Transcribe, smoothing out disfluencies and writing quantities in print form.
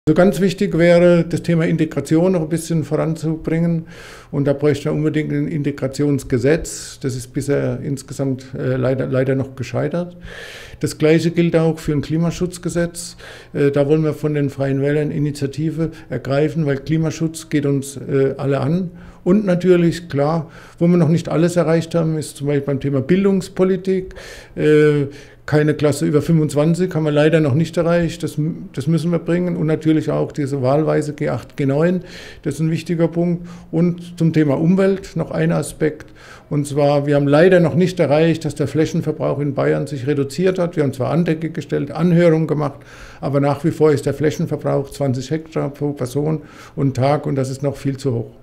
Also ganz wichtig wäre, das Thema Integration noch ein bisschen voranzubringen. Und da bräuchte man unbedingt ein Integrationsgesetz. Das ist bisher insgesamt leider noch gescheitert. Das Gleiche gilt auch für ein Klimaschutzgesetz. Da wollen wir von den Freien Wählern Initiative ergreifen, weil Klimaschutz geht uns alle an. Und natürlich, klar, wo wir noch nicht alles erreicht haben, ist zum Beispiel beim Thema Bildungspolitik. Keine Klasse über 25 haben wir leider noch nicht erreicht, das müssen wir bringen. Und natürlich auch diese wahlweise G8, G9, das ist ein wichtiger Punkt. Und zum Thema Umwelt noch ein Aspekt. Und zwar, wir haben leider noch nicht erreicht, dass der Flächenverbrauch in Bayern sich reduziert hat. Wir haben zwar Anträge gestellt, Anhörungen gemacht, aber nach wie vor ist der Flächenverbrauch 20 Hektar pro Person und Tag und das ist noch viel zu hoch.